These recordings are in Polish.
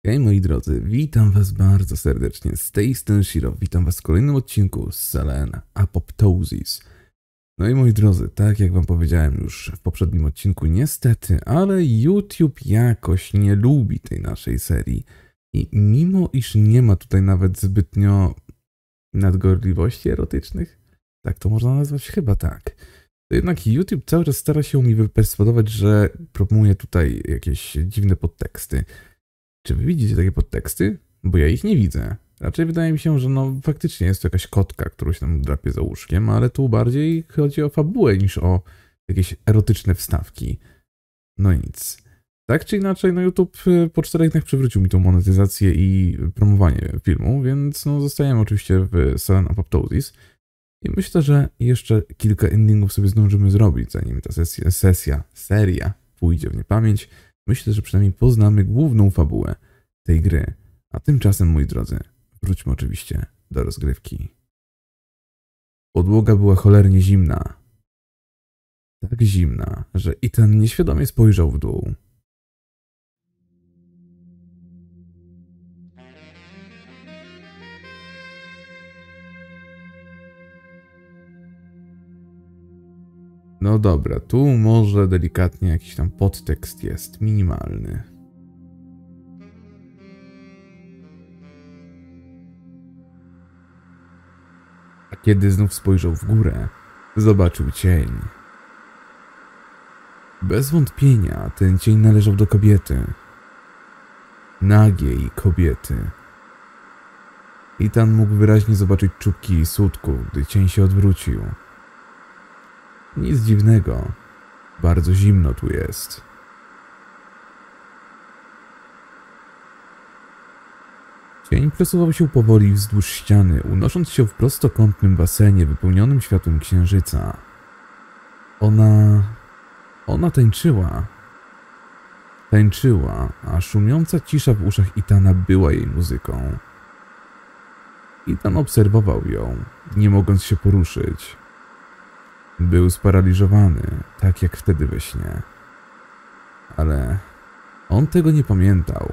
Hej moi drodzy, witam was bardzo serdecznie, z tej strony Shiro, witam was w kolejnym odcinku z Selene Apoptosis. No i moi drodzy, tak jak wam powiedziałem już w poprzednim odcinku, niestety, ale YouTube jakoś nie lubi tej naszej serii. I mimo iż nie ma tutaj nawet zbytnio nadgorliwości erotycznych, tak to można nazwać, chyba tak, to jednak YouTube cały czas stara się mi wyperswadować, że promuje tutaj jakieś dziwne podteksty. Czy wy widzicie takie podteksty? Bo ja ich nie widzę. Raczej wydaje mi się, że no faktycznie jest to jakaś kotka, którą się tam drapie za łóżkiem, ale tu bardziej chodzi o fabułę niż o jakieś erotyczne wstawki. No nic. Tak czy inaczej, no YouTube po 4 dniach przywrócił mi tą monetyzację i promowanie filmu, więc no zostajemy oczywiście w Selene Apoptosis. I myślę, że jeszcze kilka endingów sobie zdążymy zrobić, zanim ta seria pójdzie w niepamięć. Myślę, że przynajmniej poznamy główną fabułę tej gry. A tymczasem, moi drodzy, wróćmy oczywiście do rozgrywki. Podłoga była cholernie zimna. Tak zimna, że Ethan nieświadomie spojrzał w dół. No dobra, tu może delikatnie jakiś tam podtekst jest, minimalny. A kiedy znów spojrzał w górę, zobaczył cień. Bez wątpienia ten cień należał do kobiety. Nagiej kobiety. Ethan mógł wyraźnie zobaczyć czubki jej sutku, gdy cień się odwrócił. Nic dziwnego. Bardzo zimno tu jest. Cień przesuwał się powoli wzdłuż ściany, unosząc się w prostokątnym basenie wypełnionym światłem księżyca. Ona tańczyła. Tańczyła, a szumiąca cisza w uszach Ethana była jej muzyką. Ethan obserwował ją, nie mogąc się poruszyć. Był sparaliżowany, tak jak wtedy we śnie. Ale on tego nie pamiętał.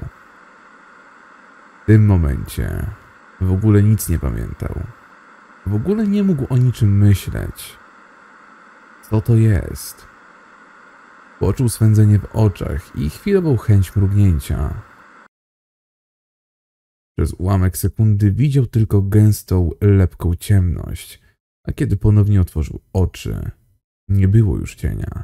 W tym momencie w ogóle nic nie pamiętał. W ogóle nie mógł o niczym myśleć. Co to jest? Poczuł swędzenie w oczach i chwilową chęć mrugnięcia. Przez ułamek sekundy widział tylko gęstą, lepką ciemność. A kiedy ponownie otworzył oczy, nie było już cienia.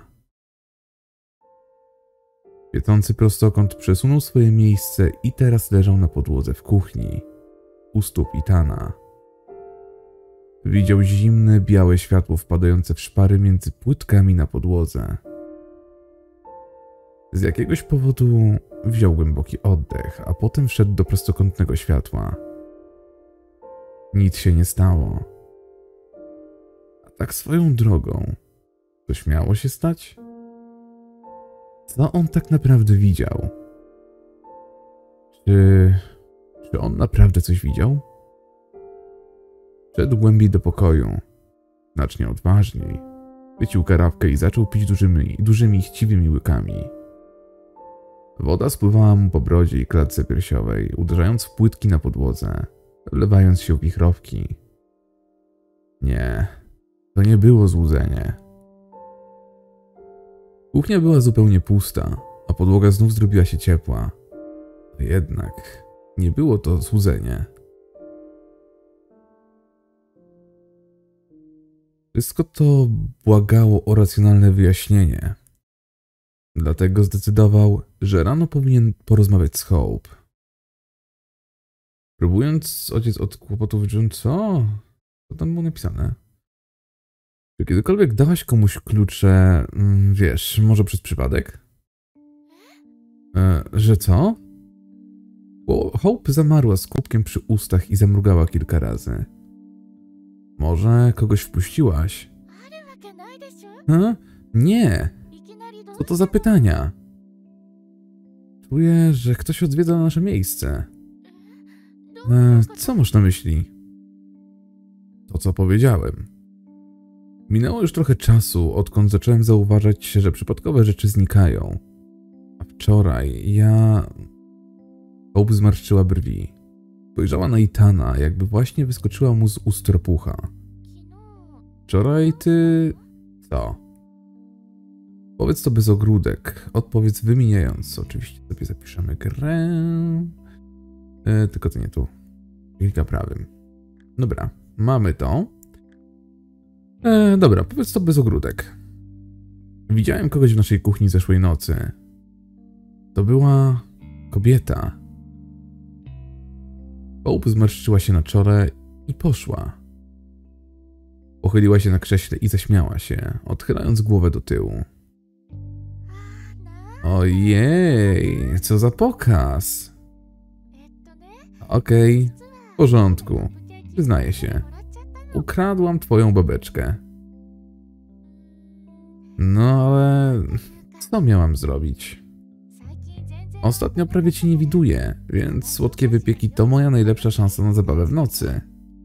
Świecący prostokąt przesunął swoje miejsce i teraz leżał na podłodze w kuchni, u stóp Ethana. Widział zimne, białe światło wpadające w szpary między płytkami na podłodze. Z jakiegoś powodu wziął głęboki oddech, a potem wszedł do prostokątnego światła. Nic się nie stało. Tak swoją drogą, to śmiało się stać? Co on tak naprawdę widział? Czy on naprawdę coś widział? Szedł głębiej do pokoju, znacznie odważniej. Wyciął karafkę i zaczął pić dużymi chciwymi łykami. Woda spływała mu po brodzie i klatce piersiowej, uderzając w płytki na podłodze, wlewając się w wichrowki. Nie. To nie było złudzenie. Kuchnia była zupełnie pusta, a podłoga znów zrobiła się ciepła. A jednak nie było to złudzenie. Wszystko to błagało o racjonalne wyjaśnienie. Dlatego zdecydował, że rano powinien porozmawiać z Hope. Próbując ociec od kłopotów, co? Co tam było napisane? Czy kiedykolwiek dałaś komuś klucze, wiesz, może przez przypadek? Że co? Hope zamarła z kubkiem przy ustach i zamrugała kilka razy. Może kogoś wpuściłaś? Nie! Co to za pytania? Czuję, że ktoś odwiedza nasze miejsce. Co masz na myśli? To, co powiedziałem. Minęło już trochę czasu, odkąd zacząłem zauważać, że przypadkowe rzeczy znikają. A wczoraj Hope zmarszczyła brwi. Spojrzała na Ethana, jakby właśnie wyskoczyła mu z ust ropucha. Wczoraj ty... co? Powiedz to bez ogródek. Odpowiedz wymieniając. Oczywiście sobie zapiszemy grę. Tylko to nie tu. Klika prawym. Dobra, mamy to. Dobra, powiedz to bez ogródek. Widziałem kogoś w naszej kuchni zeszłej nocy. To była kobieta. Hope zmarszczyła się na czole i poszła. Pochyliła się na krześle i zaśmiała się, odchylając głowę do tyłu. Ojej, co za pokaz. Okej, w porządku. Przyznaję się. Ukradłam twoją babeczkę. No ale... co miałam zrobić? Ostatnio prawie cię nie widuję, więc słodkie wypieki to moja najlepsza szansa na zabawę w nocy.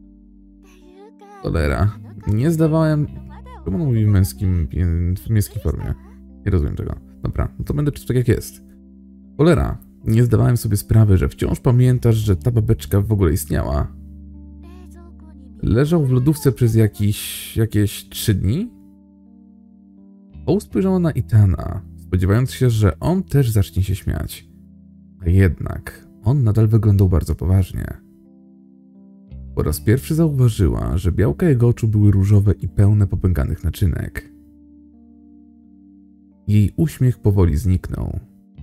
Cholera, nie zdawałem... Czemu on mówi w męskiej formie? Nie rozumiem tego. Dobra, no to będę czytał tak jak jest. Cholera, nie zdawałem sobie sprawy, że wciąż pamiętasz, że ta babeczka w ogóle istniała. Leżał w lodówce przez jakieś 3 dni? Hope spojrzała na Ethana, spodziewając się, że on też zacznie się śmiać. A jednak on nadal wyglądał bardzo poważnie. Po raz pierwszy zauważyła, że białka jego oczu były różowe i pełne popękanych naczynek. Jej uśmiech powoli zniknął.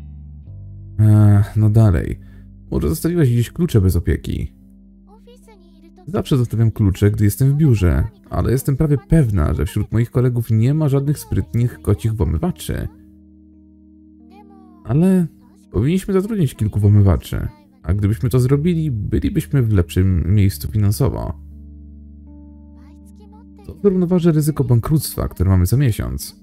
No dalej. Może zostawiłaś gdzieś klucze bez opieki? Zawsze zostawiam klucze, gdy jestem w biurze, ale jestem prawie pewna, że wśród moich kolegów nie ma żadnych sprytnych kocich włamywaczy. Ale powinniśmy zatrudnić kilku włamywaczy, a gdybyśmy to zrobili, bylibyśmy w lepszym miejscu finansowo. To zrównoważy ryzyko bankructwa, które mamy za miesiąc.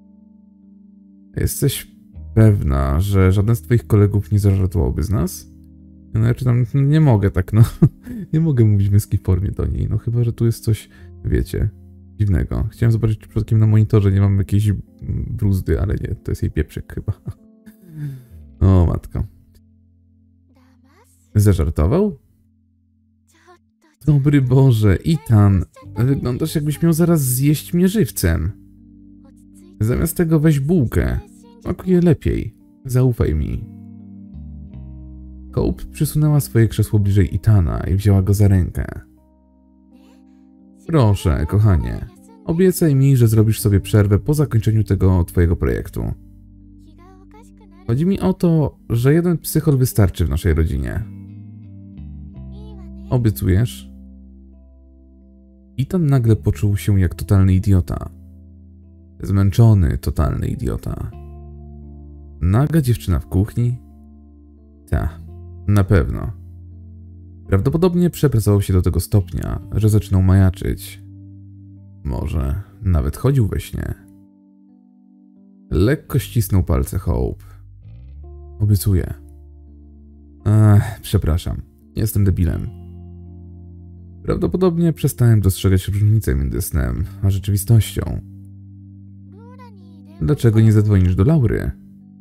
Jesteś pewna, że żaden z twoich kolegów nie zażartowałby z nas? No ja czytam, nie mogę tak, no. Nie mogę mówić w męskiej formie do niej, no chyba, że tu jest coś, wiecie, dziwnego. Chciałem zobaczyć, czy przypadkiem na monitorze nie mam jakiejś bruzdy, ale nie, to jest jej pieprzyk chyba. O matko. Zażartował? Dobry Boże, Ethan, wyglądasz jakbyś miał zaraz zjeść mnie żywcem. Zamiast tego weź bułkę. Smakuje lepiej. Zaufaj mi. Hope przysunęła swoje krzesło bliżej Ethana i wzięła go za rękę. Proszę, kochanie. Obiecaj mi, że zrobisz sobie przerwę po zakończeniu tego twojego projektu. Chodzi mi o to, że jeden psychol wystarczy w naszej rodzinie. Obiecujesz? Ethan nagle poczuł się jak totalny idiota. Zmęczony, totalny idiota. Naga dziewczyna w kuchni? Ta, na pewno. Prawdopodobnie przepracował się do tego stopnia, że zaczynał majaczyć. Może nawet chodził we śnie. Lekko ścisnął palce Hope. Obiecuję. Przepraszam, jestem debilem. Prawdopodobnie przestałem dostrzegać różnicę między snem a rzeczywistością. Dlaczego nie zadzwonisz do Laury?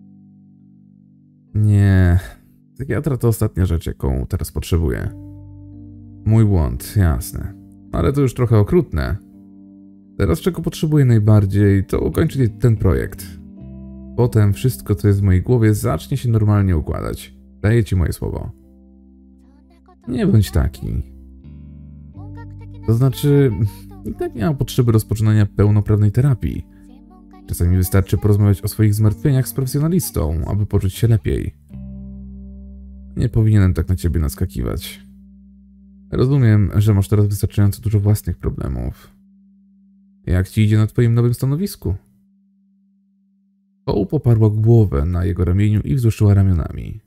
Nie, psychiatra to ostatnia rzecz, jaką teraz potrzebuję. Mój błąd, jasne. Ale to już trochę okrutne. Teraz czego potrzebuję najbardziej, to ukończyć ten projekt. Potem wszystko, co jest w mojej głowie, zacznie się normalnie układać. Daję ci moje słowo. Nie bądź taki. To znaczy, i tak nie mam potrzeby rozpoczynania pełnoprawnej terapii. Czasami wystarczy porozmawiać o swoich zmartwieniach z profesjonalistą, aby poczuć się lepiej. Nie powinienem tak na ciebie naskakiwać. Rozumiem, że masz teraz wystarczająco dużo własnych problemów. Jak ci idzie na twoim nowym stanowisku? Hope oparła głowę na jego ramieniu i wzruszyła ramionami.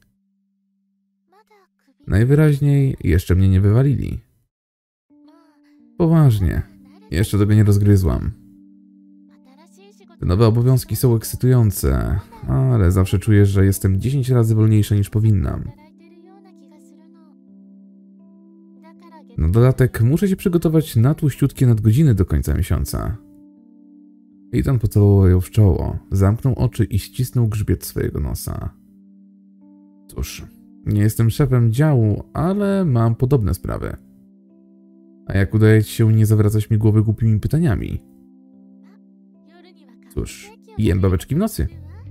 Najwyraźniej jeszcze mnie nie wywalili. Poważnie, jeszcze tego nie rozgryzłam. Te nowe obowiązki są ekscytujące, ale zawsze czuję, że jestem 10 razy wolniejsza niż powinnam. Na dodatek muszę się przygotować na tłuściutkie nadgodziny do końca miesiąca. Ethan pocałował ją w czoło, zamknął oczy i ścisnął grzbiet swojego nosa. Cóż, Nie jestem szefem działu, ale mam podobne sprawy. A jak udaje ci się nie zawracać mi głowy głupimi pytaniami? Cóż, jem babeczki w nocy.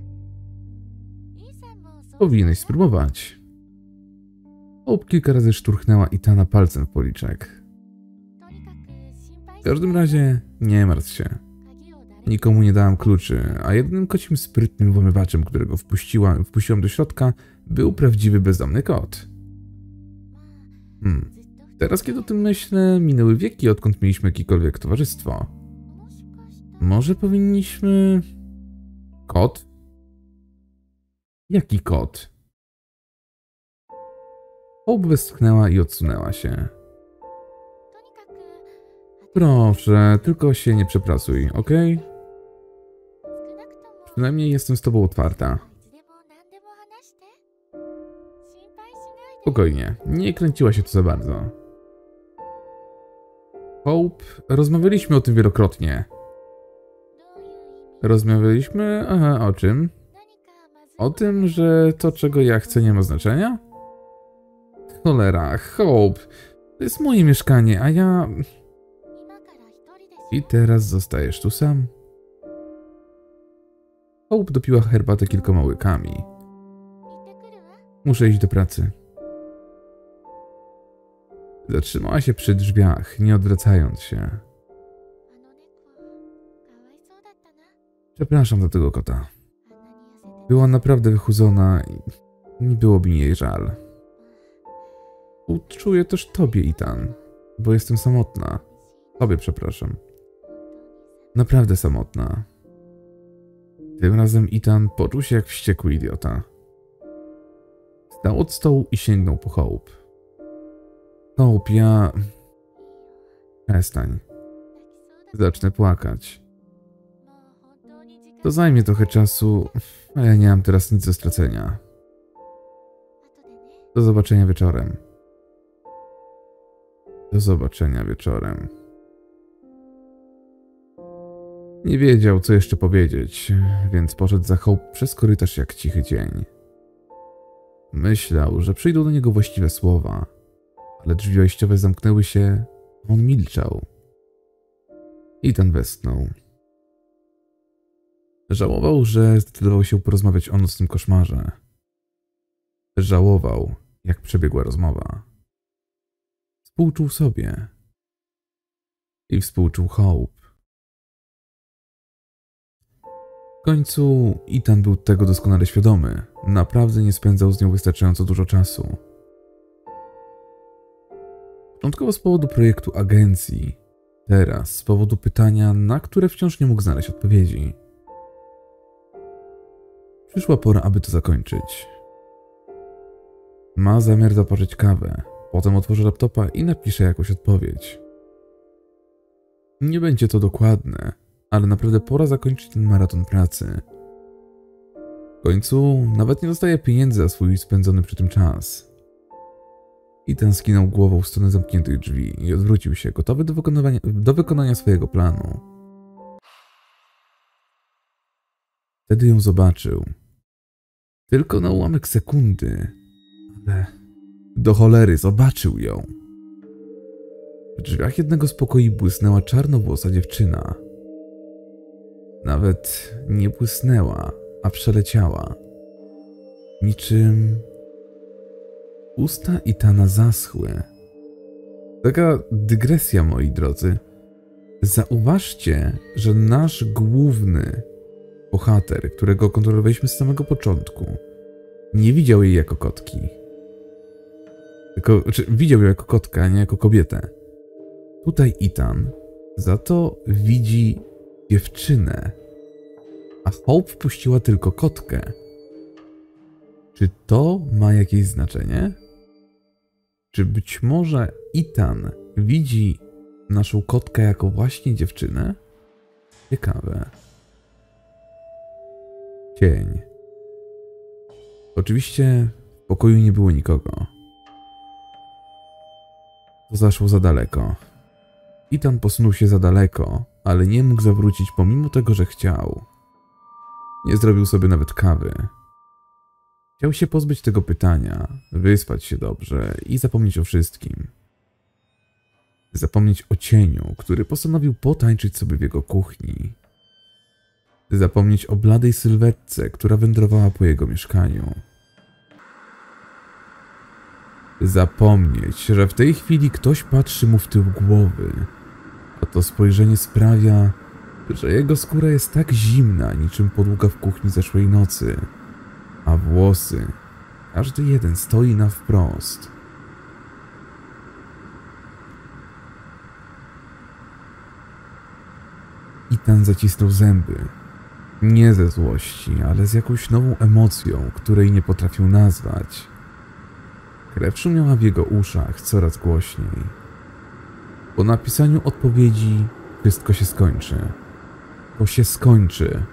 Powinieneś spróbować. Hope kilka razy szturchnęła Ethana palcem w policzek. W każdym razie nie martw się. Nikomu nie dałam kluczy, a jedynym kocim sprytnym włamywaczem, którego wpuściłam do środka, był prawdziwy bezdomny kot. Teraz kiedy o tym myślę, minęły wieki, odkąd mieliśmy jakiekolwiek towarzystwo. Może powinniśmy... Kot? Jaki kot? Hope westchnęła i odsunęła się. Proszę, tylko się nie przeprasuj, okej? Przynajmniej jestem z tobą otwarta. Spokojnie, nie kręciła się tu za bardzo. Hope, rozmawialiśmy o tym wielokrotnie. Rozmawialiśmy? Aha, o czym? O tym, że to, czego ja chcę, nie ma znaczenia? Cholera, Hope, to jest moje mieszkanie, a ja... I teraz zostajesz tu sam. Hope dopiła herbatę kilkoma łykami. Muszę iść do pracy. Zatrzymała się przy drzwiach, nie odwracając się. Przepraszam za tego kota. Była naprawdę wychudzona i nie byłoby mi jej żal. Uczuję też tobie, Ethan, bo jestem samotna. Tobie przepraszam. Naprawdę samotna. Tym razem Ethan poczuł się jak wściekły idiota. Wstał od stołu i sięgnął po Hope. Hope, ja... Przestań. Zacznę płakać. To zajmie trochę czasu, a ja nie mam teraz nic do stracenia. Do zobaczenia wieczorem. Do zobaczenia wieczorem. Nie wiedział, co jeszcze powiedzieć, więc poszedł za Hope przez korytarz jak cichy cień. Myślał, że przyjdą do niego właściwe słowa, ale drzwi wejściowe zamknęły się, a on milczał. Ethan westchnął. Żałował, że zdecydował się porozmawiać o nocnym koszmarze. Żałował, jak przebiegła rozmowa. Współczuł sobie. I współczuł Hope. W końcu Ethan był tego doskonale świadomy. Naprawdę nie spędzał z nią wystarczająco dużo czasu. Początkowo z powodu projektu agencji. Teraz z powodu pytania, na które wciąż nie mógł znaleźć odpowiedzi. Przyszła pora, aby to zakończyć. Ma zamiar zaparzyć kawę. Potem otworzy laptopa i napisze jakąś odpowiedź. Nie będzie to dokładne, ale naprawdę pora zakończyć ten maraton pracy. W końcu nawet nie dostaje pieniędzy za swój spędzony przy tym czas. Ethan skinął głową w stronę zamkniętych drzwi i odwrócił się, gotowy do wykonania swojego planu. Wtedy ją zobaczył. Tylko na ułamek sekundy, ale do cholery zobaczył ją. W drzwiach jednego z pokoi błysnęła czarnowłosa dziewczyna. Nawet nie błysnęła, a przeleciała. Niczym... Usta Ethana zaschły. Taka dygresja, moi drodzy. Zauważcie, że nasz główny bohater, którego kontrolowaliśmy z samego początku, nie widział jej jako kotki. Tylko, widział ją jako kotkę, a nie jako kobietę. Tutaj Ethan za to widzi dziewczynę, a Hope wpuściła tylko kotkę. Czy to ma jakieś znaczenie? Czy być może Ethan widzi naszą kotkę jako właśnie dziewczynę? Ciekawe. Cień. Oczywiście w pokoju nie było nikogo. To zaszło za daleko. Ethan posunął się za daleko, ale nie mógł zawrócić pomimo tego, że chciał. Nie zrobił sobie nawet kawy. Chciał się pozbyć tego pytania, wyspać się dobrze i zapomnieć o wszystkim. Zapomnieć o cieniu, który postanowił potańczyć sobie w jego kuchni. Zapomnieć o bladej sylwetce, która wędrowała po jego mieszkaniu. Zapomnieć, że w tej chwili ktoś patrzy mu w tył głowy, a to spojrzenie sprawia, że jego skóra jest tak zimna, niczym podłoga w kuchni zeszłej nocy, a włosy, każdy jeden stoi na wprost. Ethan zacisnął zęby. Nie ze złości, ale z jakąś nową emocją, której nie potrafił nazwać. Krew szumiała w jego uszach coraz głośniej. Po napisaniu odpowiedzi wszystko się skończy. To się skończy.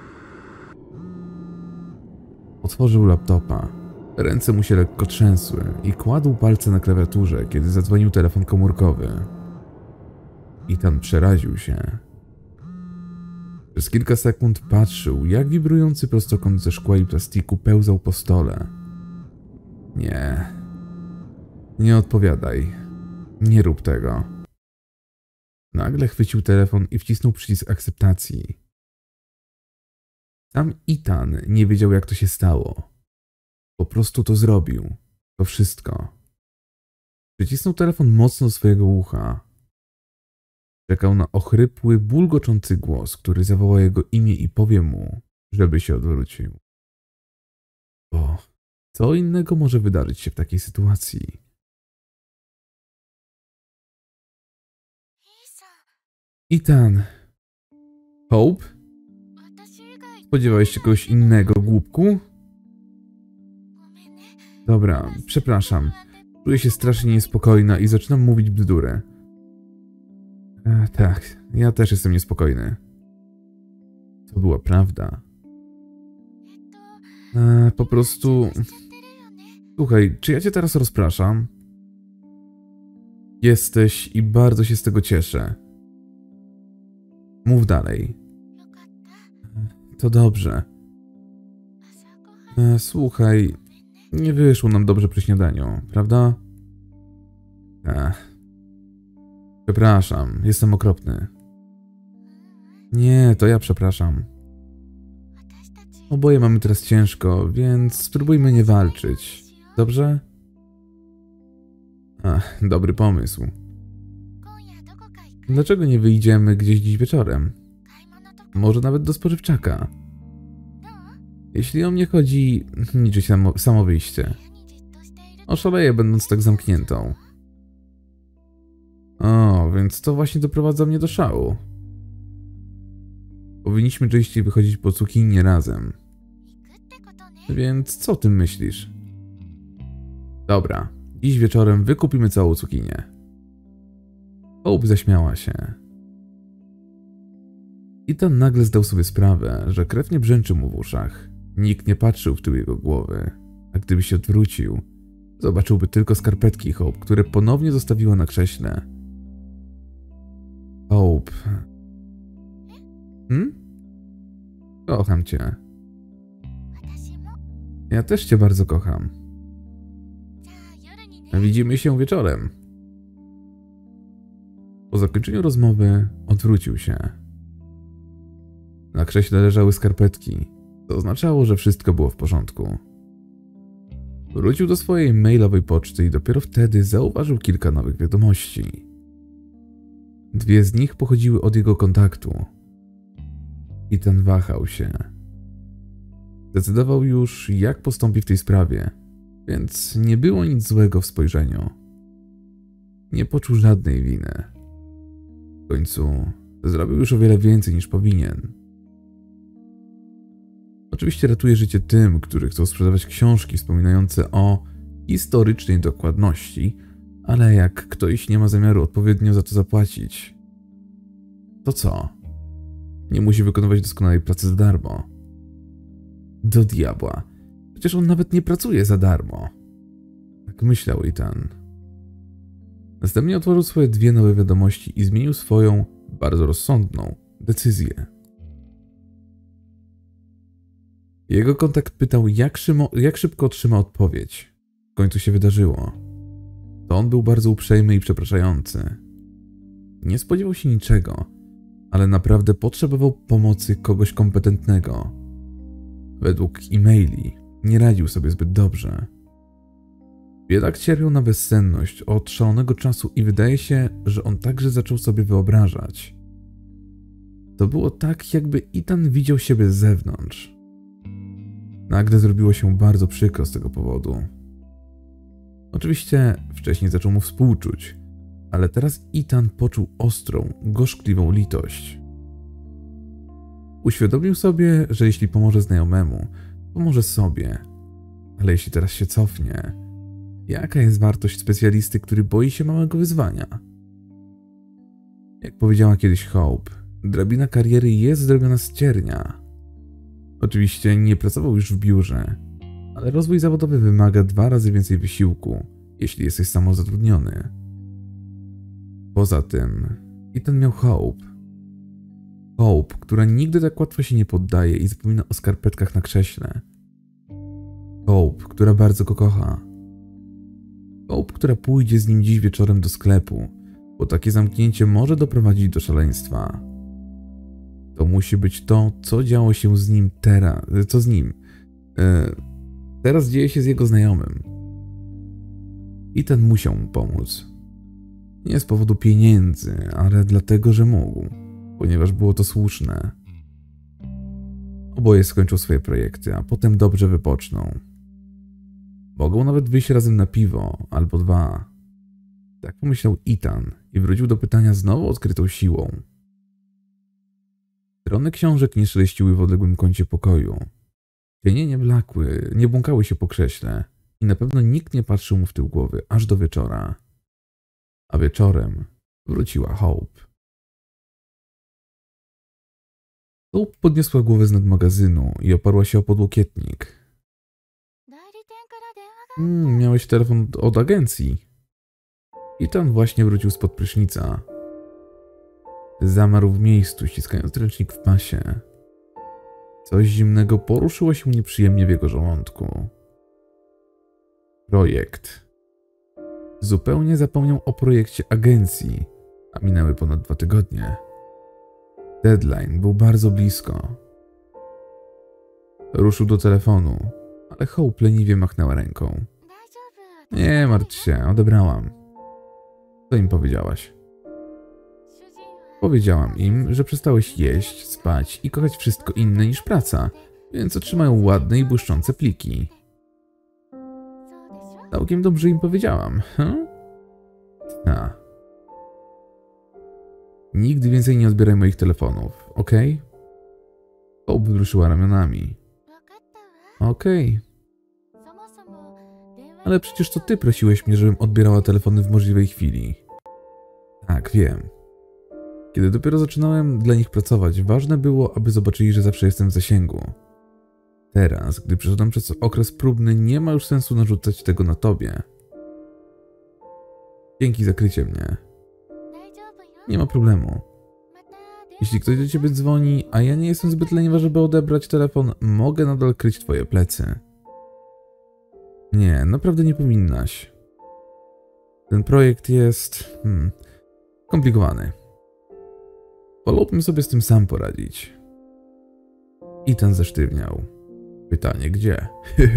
Otworzył laptopa. Ręce mu się lekko trzęsły i kładł palce na klawiaturze, kiedy zadzwonił telefon komórkowy. Ethan przeraził się. Przez kilka sekund patrzył, jak wibrujący prostokąt ze szkła i plastiku pełzał po stole. Nie. Nie odpowiadaj. Nie rób tego. Nagle chwycił telefon i wcisnął przycisk akceptacji. Sam Ethan nie wiedział, jak to się stało. Po prostu to zrobił. To wszystko. Przycisnął telefon mocno do swojego ucha. Czekał na ochrypły, bulgoczący głos, który zawoła jego imię i powie mu, żeby się odwrócił. Bo co innego może wydarzyć się w takiej sytuacji? Ethan. Hope? Spodziewałeś się kogoś innego, głupku? Dobra, przepraszam. Czuję się strasznie niespokojna i zaczynam mówić bzdury. Tak, ja też jestem niespokojny. To była prawda. Po prostu... Słuchaj, czy ja cię teraz rozpraszam? Jesteś i bardzo się z tego cieszę. Mów dalej. To dobrze. Słuchaj, nie wyszło nam dobrze przy śniadaniu, prawda? Przepraszam, jestem okropny. Nie, to ja przepraszam. Oboje mamy teraz ciężko, więc spróbujmy nie walczyć. Dobrze? Dobry pomysł. Dlaczego nie wyjdziemy gdzieś dziś wieczorem? Może nawet do spożywczaka. Jeśli o mnie chodzi, liczy się samo wyjście. Oszaleję, będąc tak zamkniętą. O, więc to właśnie doprowadza mnie do szału. Powinniśmy częściej wychodzić po cukinię razem. Więc co o tym myślisz? Dobra, dziś wieczorem wykupimy całą cukinię. Hope zaśmiała się. Ethan nagle zdał sobie sprawę, że krew nie brzęczy mu w uszach. Nikt nie patrzył w tył jego głowy, a gdyby się odwrócił, zobaczyłby tylko skarpetki Hope, które ponownie zostawiła na krześle. Hope. Kocham cię. Ja też cię bardzo kocham. Widzimy się wieczorem. Po zakończeniu rozmowy odwrócił się. Na krześle leżały skarpetki. To oznaczało, że wszystko było w porządku. Wrócił do swojej mailowej poczty i dopiero wtedy zauważył kilka nowych wiadomości. 2 z nich pochodziły od jego kontaktu. Ethan wahał się. Zdecydował już, jak postąpi w tej sprawie, więc nie było nic złego w spojrzeniu. Nie poczuł żadnej winy. W końcu zrobił już o wiele więcej niż powinien. Oczywiście ratuje życie tym, którzy chcą sprzedawać książki wspominające o historycznej dokładności, ale jak ktoś nie ma zamiaru odpowiednio za to zapłacić, to co? Nie musi wykonywać doskonałej pracy za darmo. Do diabła. Przecież on nawet nie pracuje za darmo. Tak myślał Ethan. Następnie otworzył swoje 2 nowe wiadomości i zmienił swoją, bardzo rozsądną, decyzję. Jego kontakt pytał, jak szybko otrzyma odpowiedź. W końcu się wydarzyło. To on był bardzo uprzejmy i przepraszający. Nie spodziewał się niczego, ale naprawdę potrzebował pomocy kogoś kompetentnego. Według e-maili nie radził sobie zbyt dobrze. Biedak cierpiał na bezsenność od szalonego czasu i wydaje się, że on także zaczął sobie wyobrażać. To było tak, jakby Ethan widział siebie z zewnątrz. Nagle zrobiło się bardzo przykro z tego powodu. Oczywiście wcześniej zaczął mu współczuć, ale teraz Ethan poczuł ostrą, gorzkliwą litość. Uświadomił sobie, że jeśli pomoże znajomemu, pomoże sobie. Ale jeśli teraz się cofnie, jaka jest wartość specjalisty, który boi się małego wyzwania? Jak powiedziała kiedyś Hope, drabina kariery jest zrobiona z ciernia. Oczywiście nie pracował już w biurze, ale rozwój zawodowy wymaga 2 razy więcej wysiłku, jeśli jesteś samozatrudniony. Poza tym, Ethan miał Hope. Hope, która nigdy tak łatwo się nie poddaje i zapomina o skarpetkach na krześle. Hope, która bardzo go kocha. Hope, która pójdzie z nim dziś wieczorem do sklepu, bo takie zamknięcie może doprowadzić do szaleństwa. To musi być to, co działo się z nim teraz. Co z nim? Teraz dzieje się z jego znajomym. I ten musiał mu pomóc. Nie z powodu pieniędzy, ale dlatego, że mógł, ponieważ było to słuszne. Oboje skończą swoje projekty, a potem dobrze wypoczną. Mogą nawet wyjść razem na piwo, albo 2. Tak pomyślał Ethan i wrócił do pytania znowu odkrytą siłą. Strony książek nie szeleściły w odległym kącie pokoju. Cienie nie blakły, nie błąkały się po krześle i na pewno nikt nie patrzył mu w tył głowy aż do wieczora. A wieczorem wróciła Hope. Hope podniosła głowę z nad magazynu i oparła się o podłokietnik. Miałeś telefon od agencji. Ethan właśnie wrócił spod prysznica. Zamarł w miejscu, ściskając ręcznik w pasie. Coś zimnego poruszyło się nieprzyjemnie w jego żołądku. Projekt. Zupełnie zapomniał o projekcie agencji, a minęły ponad 2 tygodnie. Deadline był bardzo blisko. Ruszył do telefonu, ale Hope leniwie machnęła ręką. Nie martw się, odebrałam. Co im powiedziałaś? Powiedziałam im, że przestałeś jeść, spać i kochać wszystko inne niż praca, więc otrzymają ładne i błyszczące pliki. Całkiem dobrze im powiedziałam, Nigdy więcej nie odbieraj moich telefonów, okej? Hope wzruszyła ramionami. Okej. Ale przecież to ty prosiłeś mnie, żebym odbierała telefony w możliwej chwili. Tak, wiem. Kiedy dopiero zaczynałem dla nich pracować, ważne było, aby zobaczyli, że zawsze jestem w zasięgu. Teraz, gdy przeszedłem przez okres próbny, nie ma już sensu narzucać tego na tobie. Dzięki za krycie mnie. Nie ma problemu. Jeśli ktoś do ciebie dzwoni, a ja nie jestem zbyt leniwa, żeby odebrać telefon, mogę nadal kryć twoje plecy. Nie, naprawdę nie powinnaś. Ten projekt jest... skomplikowany. Wolałbym sobie z tym sam poradzić. Ethan zesztywniał. Pytanie gdzie?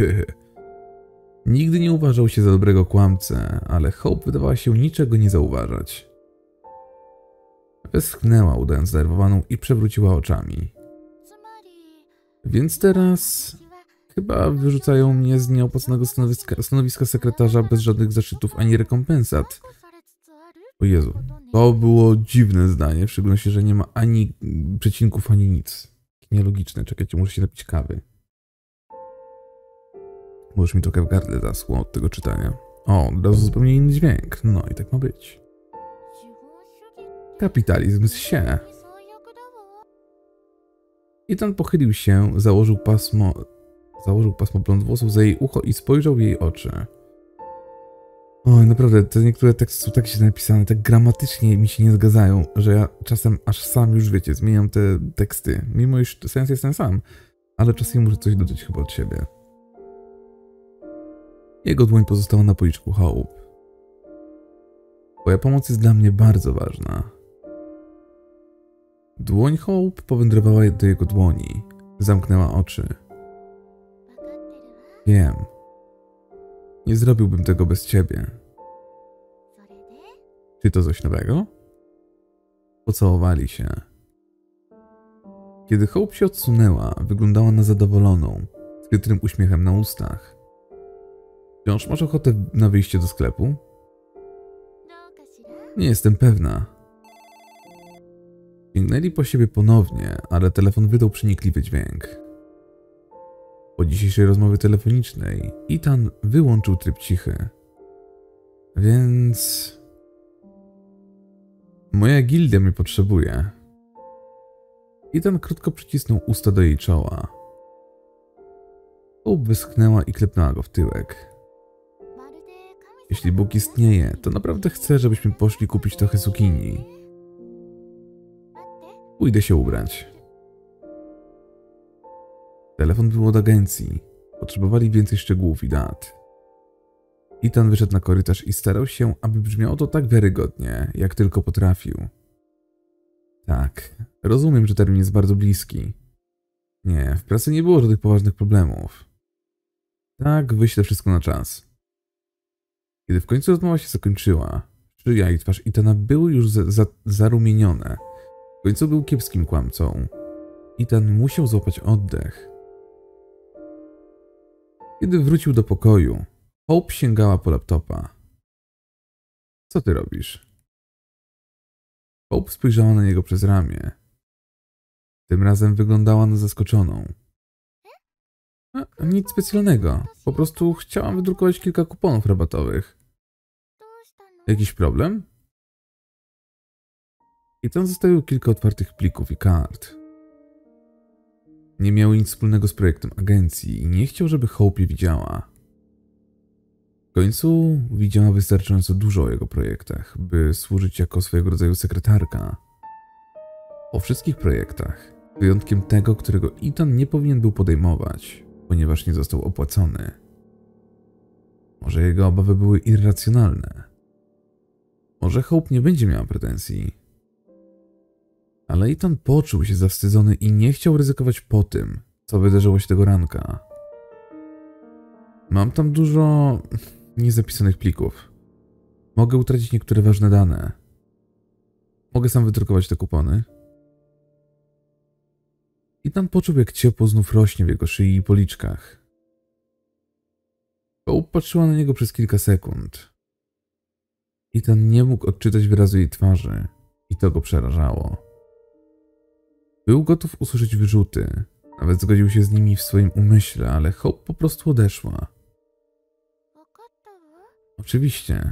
Nigdy nie uważał się za dobrego kłamcę, ale Hope wydawała się niczego nie zauważać. Westchnęła, udając zdenerwowaną i przewróciła oczami. Więc teraz... chyba wyrzucają mnie z nieopłaconego stanowiska sekretarza bez żadnych zaszczytów ani rekompensat. O Jezu, to było dziwne zdanie, w szczególności, że nie ma ani przecinków, ani nic. Nielogiczne, czekajcie, muszę się napić kawy. Bo już mi trochę w gardle zaschło od tego czytania. O, od razu zupełnie inny dźwięk. No i tak ma być. Kapitalizm się. Ethan pochylił się, założył pasmo blond włosów za jej ucho i spojrzał w jej oczy. Oj, naprawdę, te niektóre teksty są tak źle napisane, tak gramatycznie mi się nie zgadzają, że ja czasem aż sam już, wiecie, zmieniam te teksty, mimo iż sens jest ten sam. ale czasem muszę coś dodać chyba od siebie. Jego dłoń pozostała na policzku Hope. Twoja pomoc jest dla mnie bardzo ważna. Dłoń Hope powędrowała do jego dłoni. Zamknęła oczy. Wiem. Nie zrobiłbym tego bez ciebie. Czy to coś nowego? Pocałowali się. Kiedy Hope się odsunęła, wyglądała na zadowoloną, z chytrym uśmiechem na ustach. Wciąż masz ochotę na wyjście do sklepu? Nie jestem pewna. Sięgnęli po siebie ponownie, ale telefon wydał przenikliwy dźwięk. Po dzisiejszej rozmowie telefonicznej Ethan wyłączył tryb cichy. Więc... Moja gildia mnie potrzebuje. Ethan krótko przycisnął usta do jej czoła. Hope wyschnęła i klepnęła go w tyłek. Jeśli Bóg istnieje, to naprawdę chcę, żebyśmy poszli kupić trochę cukinii. Pójdę się ubrać. Telefon był od agencji. Potrzebowali więcej szczegółów i dat. Ethan wyszedł na korytarz i starał się, aby brzmiało to tak wiarygodnie, jak tylko potrafił. Tak, rozumiem, że termin jest bardzo bliski. Nie, w pracy nie było żadnych poważnych problemów. Tak, wyślę wszystko na czas. Kiedy w końcu rozmowa się zakończyła, szyja i twarz Ethana były już zarumienione. W końcu był kiepskim kłamcą. Ethan musiał złapać oddech. Kiedy wrócił do pokoju, Hope sięgała po laptopa. Co ty robisz? Hope spojrzała na niego przez ramię. Tym razem wyglądała na zaskoczoną. Nic specjalnego. Po prostu chciałam wydrukować kilka kuponów rabatowych. Jakiś problem? Ethan zostawił kilka otwartych plików i kart. Nie miały nic wspólnego z projektem agencji i nie chciał, żeby Hope je widziała. W końcu widziała wystarczająco dużo o jego projektach, by służyć jako swojego rodzaju sekretarka. O wszystkich projektach, z wyjątkiem tego, którego Ethan nie powinien był podejmować, ponieważ nie został opłacony. Może jego obawy były irracjonalne. Może Hope nie będzie miała pretensji. Ale Ethan poczuł się zawstydzony i nie chciał ryzykować po tym, co wydarzyło się tego ranka. Mam tam dużo niezapisanych plików. Mogę utracić niektóre ważne dane. Mogę sam wydrukować te kupony? Ethan poczuł, jak ciepło znów rośnie w jego szyi i policzkach. Hope patrzyła na niego przez kilka sekund. Ethan nie mógł odczytać wyrazu jej twarzy i to go przerażało. Był gotów usłyszeć wyrzuty, nawet zgodził się z nimi w swoim umyśle, ale Hope po prostu odeszła. Oczywiście.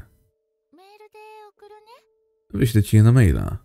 Wyślę ci je na maila.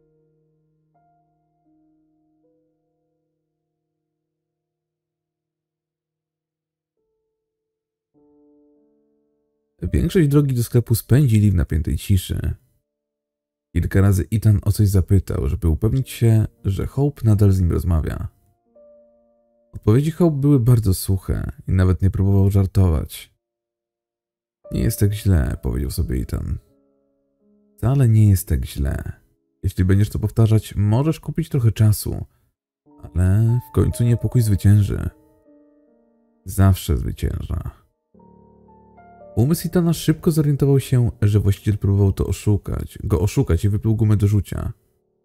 Większość drogi do sklepu spędzili w napiętej ciszy. Kilka razy Ethan o coś zapytał, żeby upewnić się, że Hope nadal z nim rozmawia. Odpowiedzi Hope były bardzo suche i nawet nie próbował żartować. Nie jest tak źle, powiedział sobie Ethan. Wcale nie jest tak źle. Jeśli będziesz to powtarzać, możesz kupić trochę czasu, ale w końcu niepokój zwycięży. Zawsze zwycięża. Umysł Ethana szybko zorientował się, że właściciel próbował go oszukać i wypluł gumę do rzucia.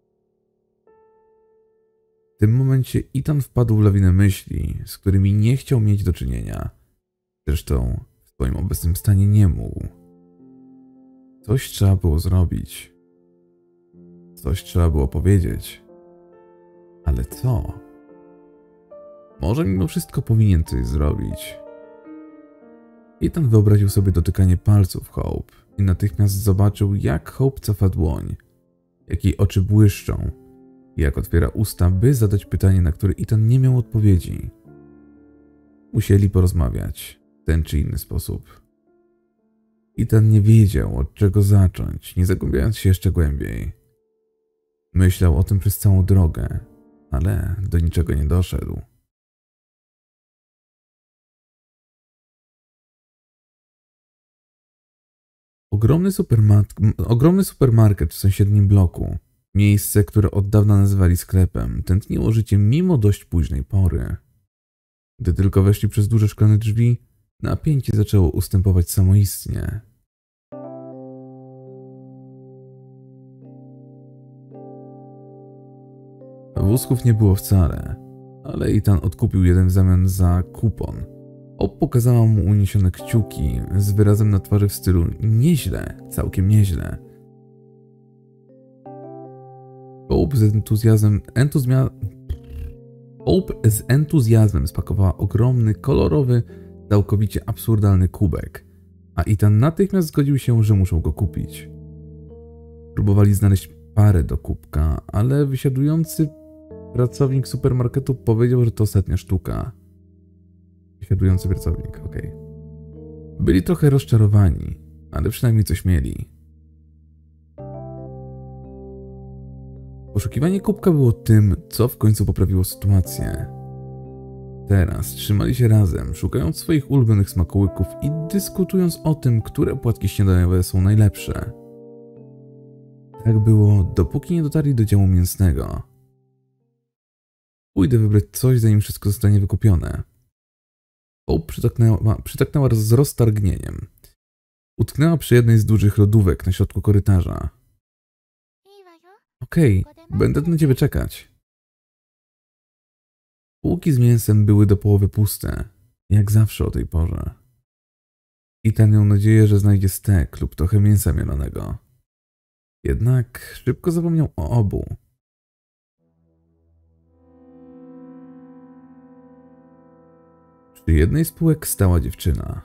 W tym momencie Ethan wpadł w lawinę myśli, z którymi nie chciał mieć do czynienia. Zresztą w swoim obecnym stanie nie mógł. Coś trzeba było zrobić. Coś trzeba było powiedzieć. Ale co? Może mimo wszystko powinien coś zrobić. Ethan wyobraził sobie dotykanie palców Hope i natychmiast zobaczył, jak Hope cofa dłoń, jak jej oczy błyszczą i jak otwiera usta, by zadać pytanie, na które Ethan nie miał odpowiedzi. Musieli porozmawiać w ten czy inny sposób. Ethan nie wiedział, od czego zacząć, nie zagłębiając się jeszcze głębiej. Myślał o tym przez całą drogę, ale do niczego nie doszedł. ogromny supermarket w sąsiednim bloku. Miejsce, które od dawna nazywali sklepem, tętniło życiem mimo dość późnej pory. Gdy tylko weszli przez duże szklane drzwi, napięcie zaczęło ustępować samoistnie. Wózków nie było wcale, ale Ethan odkupił jeden w zamian za kupon. Pokazała mu uniesione kciuki z wyrazem na twarzy w stylu nieźle, całkiem nieźle. Hope z entuzjazmem spakowała ogromny, kolorowy, całkowicie absurdalny kubek, a Ethan natychmiast zgodził się, że muszą go kupić. Próbowali znaleźć parę do kubka, ale wysiadujący pracownik supermarketu powiedział, że to ostatnia sztuka. Wysiadujący pracownik, okej. Byli trochę rozczarowani, ale przynajmniej coś mieli. Poszukiwanie kubka było tym, co w końcu poprawiło sytuację. Teraz trzymali się razem, szukając swoich ulubionych smakołyków i dyskutując o tym, które płatki śniadaniowe są najlepsze. Tak było, dopóki nie dotarli do działu mięsnego. Pójdę wybrać coś, zanim wszystko zostanie wykupione. Hope przytaknęła z roztargnieniem. Utknęła przy jednej z dużych lodówek na środku korytarza. Okej, będę na ciebie czekać. Półki z mięsem były do połowy puste, jak zawsze o tej porze. Ethan miał nadzieję, że znajdzie stek lub trochę mięsa mielonego. Jednak szybko zapomniał o obu. Przy jednej z półek stała dziewczyna.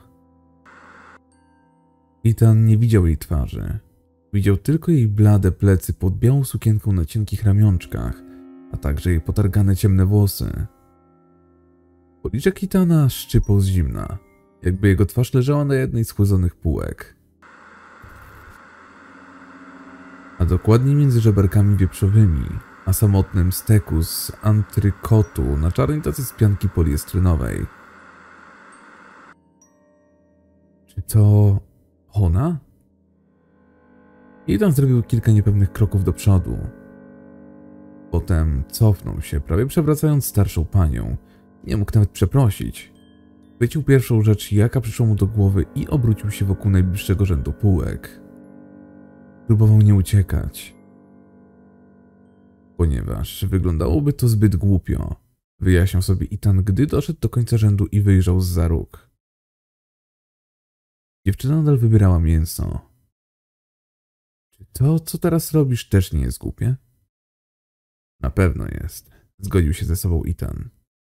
Ethan nie widział jej twarzy. Widział tylko jej blade plecy pod białą sukienką na cienkich ramionczkach, a także jej potargane ciemne włosy. Policzek Ethana szczypał z zimna, jakby jego twarz leżała na jednej z chłodzonych półek. A dokładnie między żeberkami wieprzowymi, a samotnym steku z antrykotu na czarnej tacy z pianki poliestrynowej. Czy to ona? Ethan zrobił kilka niepewnych kroków do przodu. Potem cofnął się, prawie przewracając starszą panią. Nie mógł nawet przeprosić. Chwycił pierwszą rzecz, jaka przyszła mu do głowy i obrócił się wokół najbliższego rzędu półek. Próbował nie uciekać. Ponieważ wyglądałoby to zbyt głupio, wyjaśniał sobie Ethan, gdy doszedł do końca rzędu i wyjrzał zza róg. Dziewczyna nadal wybierała mięso. Czy to, co teraz robisz, też nie jest głupie? Na pewno jest, zgodził się ze sobą Ethan.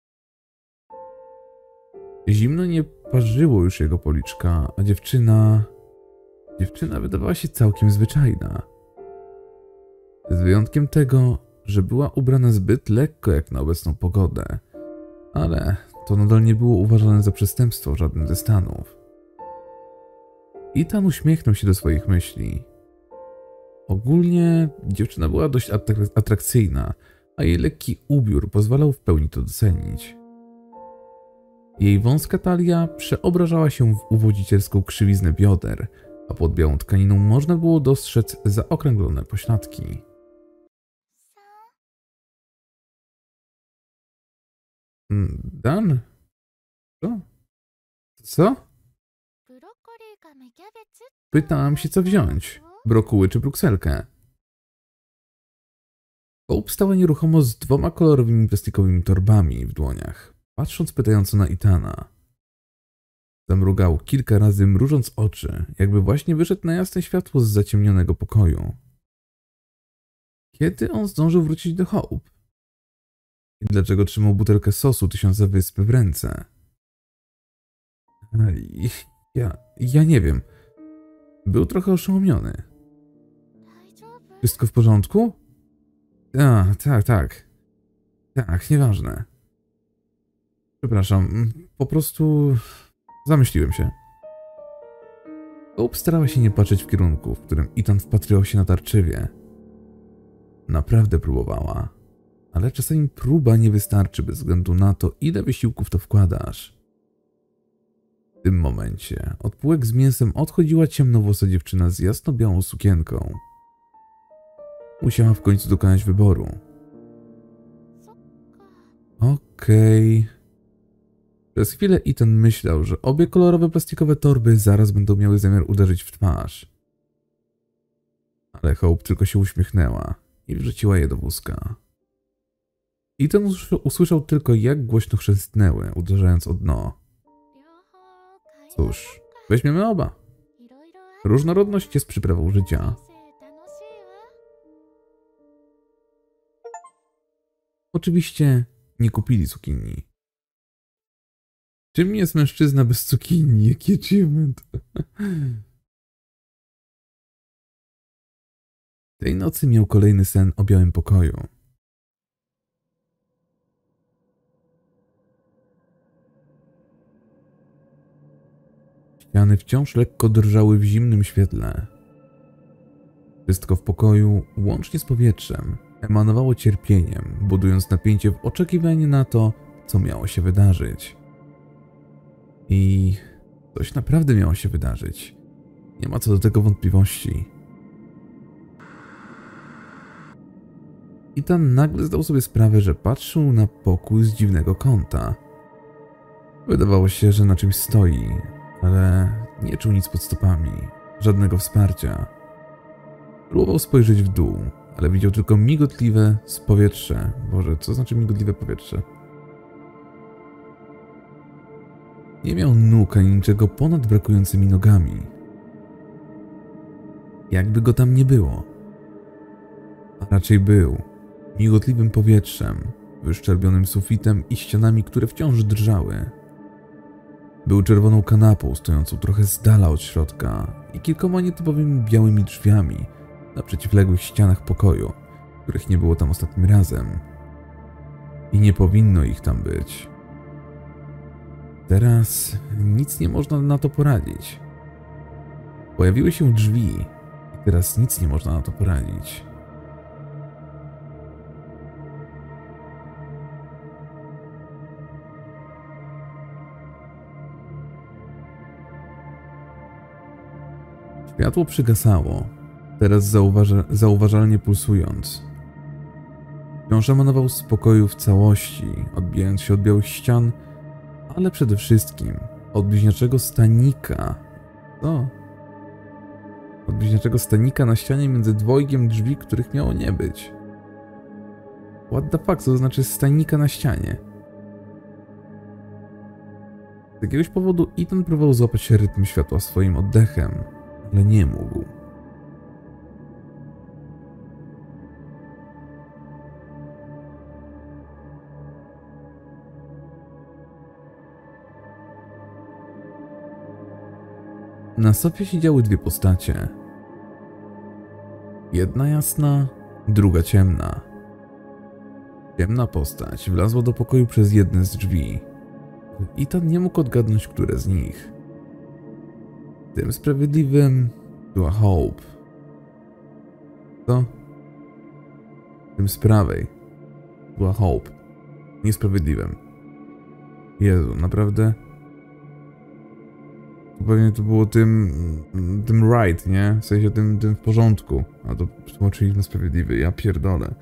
Zimno nie parzyło już jego policzka, a dziewczyna wydawała się całkiem zwyczajna. Z wyjątkiem tego, że była ubrana zbyt lekko jak na obecną pogodę, ale to nadal nie było uważane za przestępstwo w żadnym ze stanów. Ethan uśmiechnął się do swoich myśli. Ogólnie dziewczyna była dość atrakcyjna, a jej lekki ubiór pozwalał w pełni to docenić. Jej wąska talia przeobrażała się w uwodzicielską krzywiznę bioder, a pod białą tkaniną można było dostrzec zaokrąglone pośladki. Dan? Co? Co? Pytałam się, co wziąć. Brokuły czy brukselkę? Hope stała nieruchomo z 2 kolorowymi plastikowymi torbami w dłoniach, patrząc pytająco na Ethana. Zamrugał kilka razy, mrużąc oczy, jakby właśnie wyszedł na jasne światło z zaciemnionego pokoju. Kiedy on zdążył wrócić do Hope? I dlaczego trzymał butelkę sosu Tysiąca Wysp w ręce? Ja nie wiem. Był trochę oszołomiony. Wszystko w porządku? Tak. Tak, nieważne. Przepraszam, po prostu zamyśliłem się. Hope starała się nie patrzeć w kierunku, w którym Ethan wpatrywał się natarczywie. Naprawdę próbowała, ale czasami próba nie wystarczy bez względu na to, ile wysiłków to wkładasz. W tym momencie od półek z mięsem odchodziła ciemnowłosa dziewczyna z jasno-białą sukienką. Musiała w końcu dokonać wyboru. Okej. Przez chwilę Ethan myślał, że obie kolorowe plastikowe torby zaraz będą miały zamiar uderzyć w twarz. Ale Hope tylko się uśmiechnęła i wrzuciła je do wózka. Ethan usłyszał tylko, jak głośno chrzęstnęły, uderzając o dno. Cóż, weźmiemy oba. Różnorodność jest przyprawą życia. Oczywiście nie kupili cukinii. Czym jest mężczyzna bez cukinii? Jaki achievement? Tej nocy miał kolejny sen o białym pokoju. Ściany wciąż lekko drżały w zimnym świetle. Wszystko w pokoju, łącznie z powietrzem, emanowało cierpieniem, budując napięcie w oczekiwaniu na to, co miało się wydarzyć. I coś naprawdę miało się wydarzyć. Nie ma co do tego wątpliwości. Ethan nagle zdał sobie sprawę, że patrzył na pokój z dziwnego kąta. Wydawało się, że na czymś stoi, ale nie czuł nic pod stopami, żadnego wsparcia. Próbował spojrzeć w dół, ale widział tylko migotliwe powietrze. Boże, co znaczy migotliwe powietrze? Nie miał nóg ani niczego ponad brakującymi nogami. Jakby go tam nie było. A raczej był migotliwym powietrzem, wyszczerbionym sufitem i ścianami, które wciąż drżały. Był czerwoną kanapą stojącą trochę z dala od środka i kilkoma nietypowymi białymi drzwiami na przeciwległych ścianach pokoju, których nie było tam ostatnim razem. I nie powinno ich tam być. Teraz nic nie można na to poradzić. Pojawiły się drzwi i teraz nic nie można na to poradzić. Światło przygasało, teraz zauważalnie pulsując. Wciąż emanował z pokoju w całości, odbijając się od białych ścian, ale przede wszystkim od bliźniaczego stanika. Co? Od bliźniaczego stanika na ścianie między dwojgiem drzwi, których miało nie być. What the fuck, co to znaczy stanika na ścianie? Z jakiegoś powodu Ethan próbował złapać rytm światła swoim oddechem, ale nie mógł. Na sofie siedziały dwie postacie. Jedna jasna, druga ciemna. Ciemna postać wlazła do pokoju przez jedne z drzwi. Ethan nie mógł odgadnąć, które z nich. Tym sprawiedliwym była Hope. Co? Tym z prawej była Hope. Niesprawiedliwym. Jezu, naprawdę? Pewnie to było tym right, nie? W sensie tym w porządku. A to tłumaczyli na sprawiedliwy. Ja pierdolę.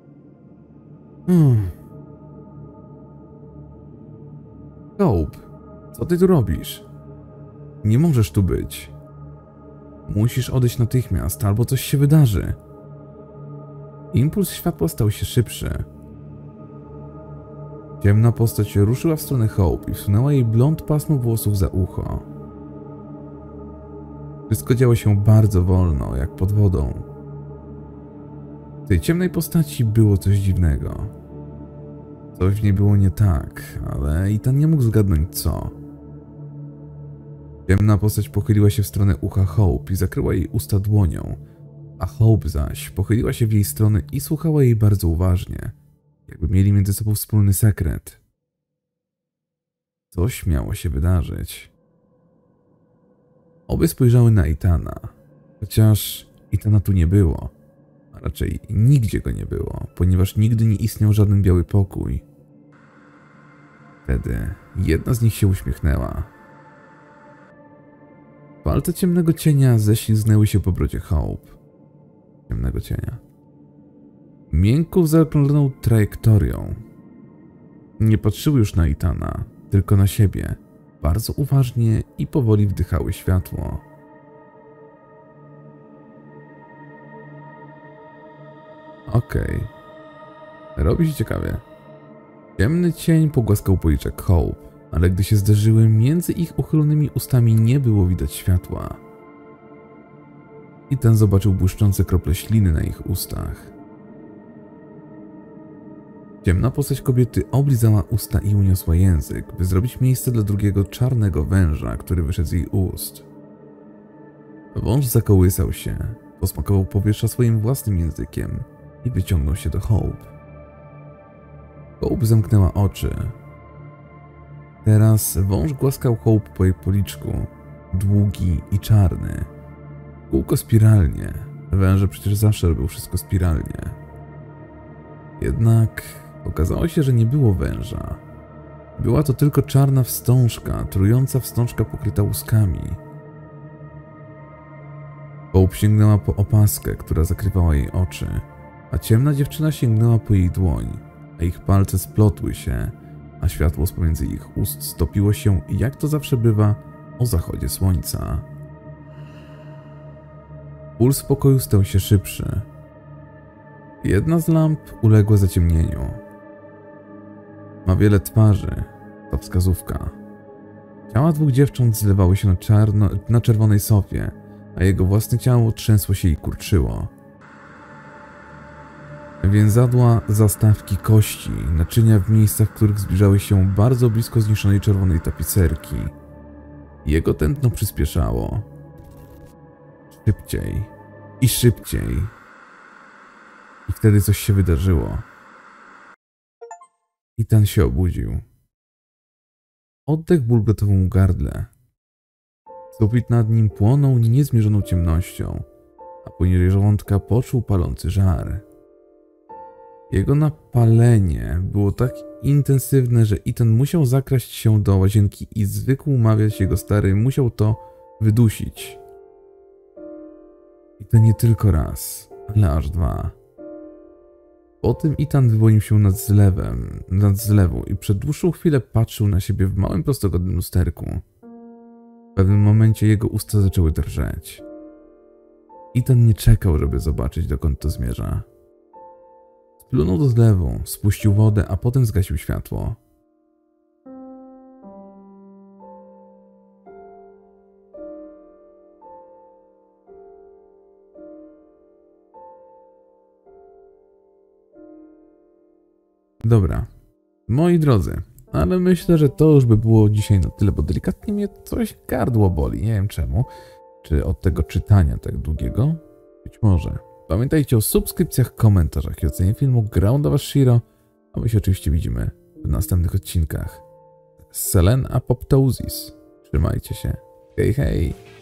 Hope, co ty tu robisz? Nie możesz tu być. Musisz odejść natychmiast, albo coś się wydarzy. Impuls światła stał się szybszy. Ciemna postać ruszyła w stronę Hope i wsunęła jej blond pasmo włosów za ucho. Wszystko działo się bardzo wolno, jak pod wodą. W tej ciemnej postaci było coś dziwnego. Coś w niej było nie tak, ale Ethan nie mógł zgadnąć co. Ciemna postać pochyliła się w stronę ucha Hope i zakryła jej usta dłonią, a Hope zaś pochyliła się w jej stronę i słuchała jej bardzo uważnie, jakby mieli między sobą wspólny sekret. Coś miało się wydarzyć. Obie spojrzały na Ethana, chociaż Ethana tu nie było, a raczej nigdzie go nie było, ponieważ nigdy nie istniał żaden biały pokój. Wtedy jedna z nich się uśmiechnęła. Palce ciemnego cienia ześlizgnęły się po brodzie Hope. Ciemnego cienia. Miękko zaokrągloną trajektorią. Nie patrzyły już na Ethana, tylko na siebie. Bardzo uważnie i powoli wdychały światło. Okej. Robi się ciekawie. Ciemny cień pogłaskał policzek Hope, ale gdy się zderzyły, między ich uchylonymi ustami nie było widać światła. Ethan zobaczył błyszczące krople śliny na ich ustach. Ciemna postać kobiety oblizała usta i uniosła język, by zrobić miejsce dla drugiego czarnego węża, który wyszedł z jej ust. Wąż zakołysał się, posmakował powietrza swoim własnym językiem i wyciągnął się do Hope. Hope zamknęła oczy. Teraz wąż głaskał Hope po jej policzku, długi i czarny. Kółko spiralnie. Węże przecież zawsze robią wszystko spiralnie. Jednak okazało się, że nie było węża. Była to tylko czarna wstążka, trująca wstążka pokryta łuskami. Hope sięgnęła po opaskę, która zakrywała jej oczy, a ciemna dziewczyna sięgnęła po jej dłoń, a ich palce splotły się, a światło z pomiędzy ich ust stopiło się, jak to zawsze bywa, o zachodzie słońca. Puls w pokoju stał się szybszy. Jedna z lamp uległa zaciemnieniu. Ma wiele twarzy, to wskazówka. Ciała dwóch dziewcząt zlewały się na czerwonej sofie, a jego własne ciało trzęsło się i kurczyło. Więzadła, zastawki, kości, naczynia w miejscach, w których zbliżały się bardzo blisko zniszczonej czerwonej tapicerki. Jego tętno przyspieszało. Szybciej i szybciej. I wtedy coś się wydarzyło. Ethan się obudził. Oddech bulgotował mu gardle. Sufit nad nim płonął niezmierzoną ciemnością, a poniżej żołądka poczuł palący żar. Jego napalenie było tak intensywne, że Ethan musiał zakraść się do łazienki i zwykł mawiać jego stary musiał to wydusić. I to nie tylko raz, ale aż dwa. Potem Ethan wyłonił się nad zlewu i przez dłuższą chwilę patrzył na siebie w małym prostogodnym lusterku. W pewnym momencie jego usta zaczęły drżeć. Ethan nie czekał, żeby zobaczyć, dokąd to zmierza. Splunął do zlewu, spuścił wodę, a potem zgasił światło. Dobra, moi drodzy, ale myślę, że to już by było dzisiaj na tyle, bo delikatnie mnie coś gardło boli, nie wiem czemu. Czy od tego czytania tak długiego? Być może. Pamiętajcie o subskrypcjach, komentarzach i ocenie filmu. Grał do was Shiro, a my się oczywiście widzimy w następnych odcinkach. Selene Apoptosis. Trzymajcie się. Hej, hej!